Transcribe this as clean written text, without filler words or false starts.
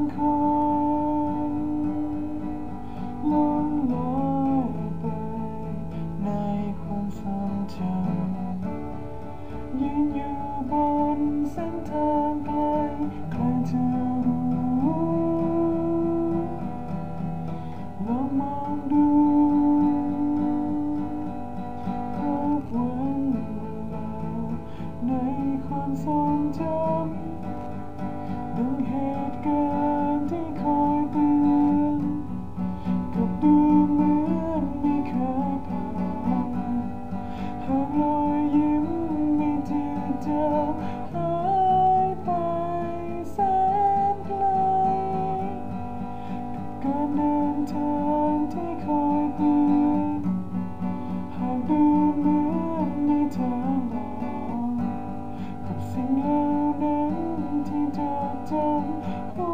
คนล่องลอยไปในความทรงจำยืนอยู่บนเส้นทางไกลใครจะรู้ลองมองดูภาพวันเวลาในความทรงจำดังเหตุการณ์ที่คอยเตือนกับดูเหมือนไม่เคยผ่านหากรอยยิ้มไม่จืดจางหายไปแสนไกลการเดินทางที่คอยเตือนหากดูเหมือนในทางหลอกกับสิ่งเหล่านั้นที่จดจำ